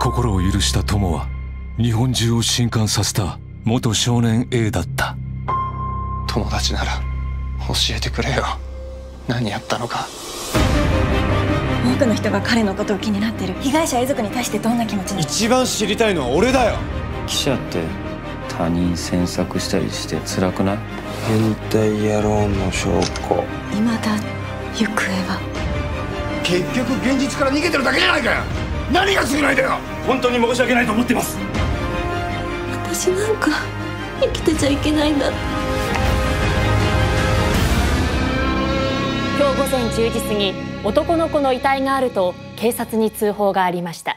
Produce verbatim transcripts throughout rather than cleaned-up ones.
心を許した友は日本中を震撼させた元少年 A だった。 友達なら教えてくれよ。何やったのか。 多くの人が彼のことを気になってる。被害者遺族に対してどんな気持ちなの？ 一番知りたいのは俺だよ。 記者って他人詮索したりして辛くない？ 変態野郎の証拠。 未だ行方は。 結局現実から逃げてるだけじゃないかよ。何が償いだよ。 本当に申し訳ないと思ってます。 私なんか生きてちゃいけないんだ。 今日午前じゅうじ過ぎ、男の子の遺体があると警察に通報がありました。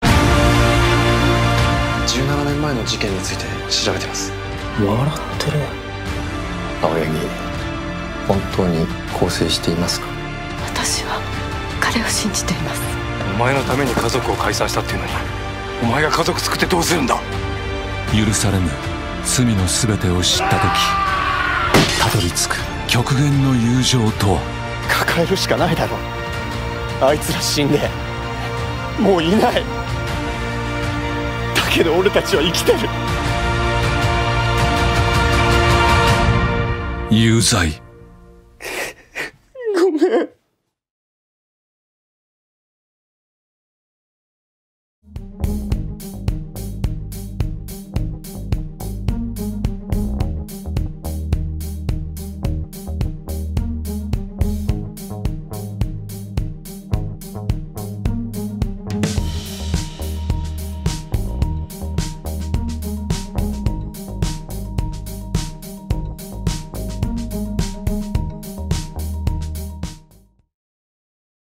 じゅうななねんまえの事件について調べてます。 笑ってる。 青柳、本当に更生していますか？ 私は彼を信じています。 お前のために家族を解散したっていうのに、お前が家族作ってどうするんだ。 許されぬ罪の全てを知った時、たどり着く極限の友情とは。 抱えるしかないだろ。あいつら死んでもういない。だけど俺たちは生きてる。 有罪。